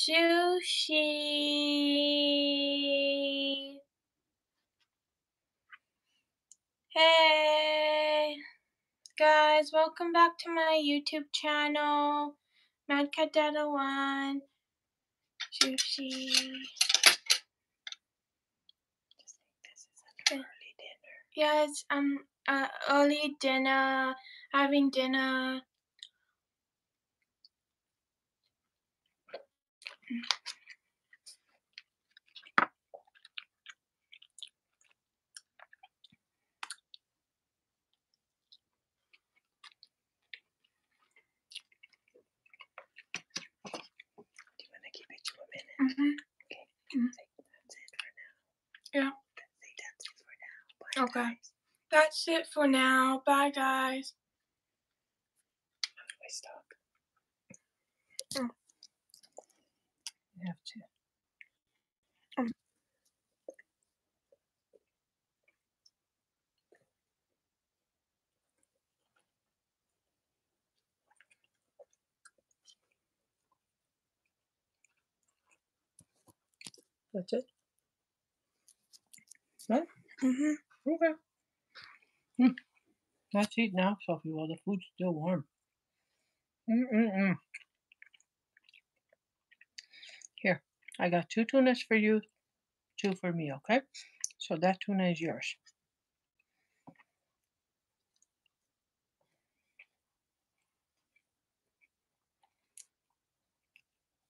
Sushi. Hey guys, welcome back to my YouTube channel, Mad Cat Dada 1. Sushi. This is an early dinner. Yes, early dinner, having dinner. Do you want to keep it to a minute? Okay. That's it for now. Yeah. That's it for now. Bye, Okay. guys. That's it for now. Bye, guys. How do I stop? Mm. You have to. That's it? Right? Okay. Let's eat now, Sophie, while the food's still warm. Here, I got 2 tunas for you, 2 for me, okay? So that tuna is yours.